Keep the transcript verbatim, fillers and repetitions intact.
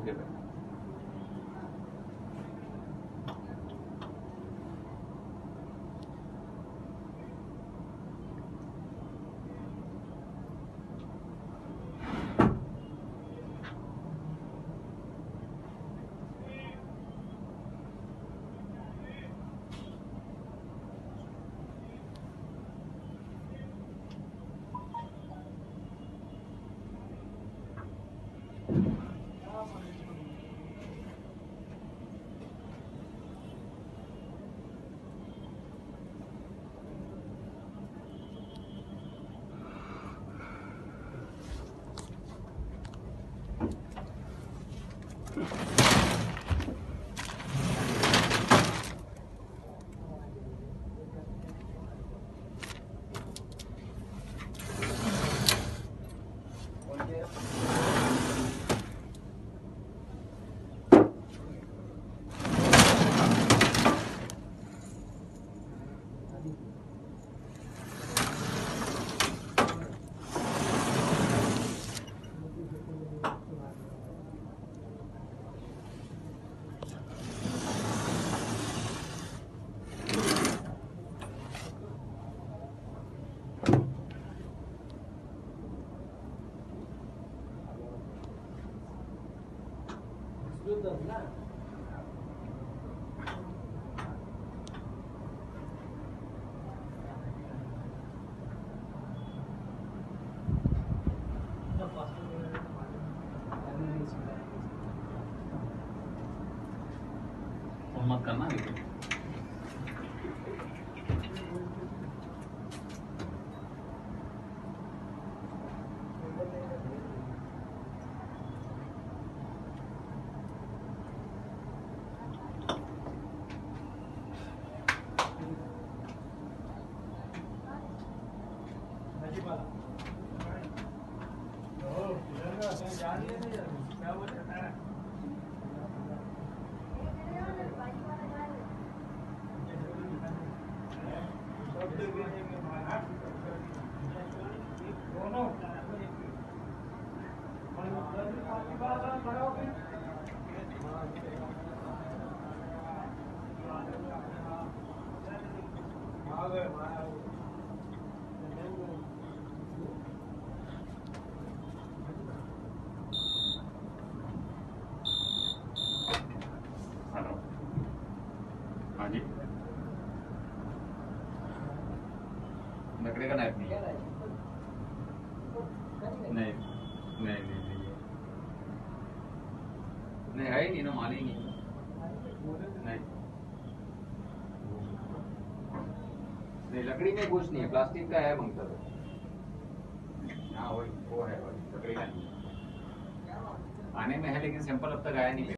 Okay भाई। Phone मत करना अभी। हेलो, हाँ जी। लकड़ी का नाइफ नहीं है? नहीं नहीं नहीं नहीं नहीं है ही नहीं ना, माल ही नहीं। नहीं नहीं, लकड़ी में कुछ नहीं है, प्लास्टिक का है मंगतर। हाँ वही वो है, वही लकड़ी का नहीं आने में है, लेकिन सैंपल अब तक आया नहीं।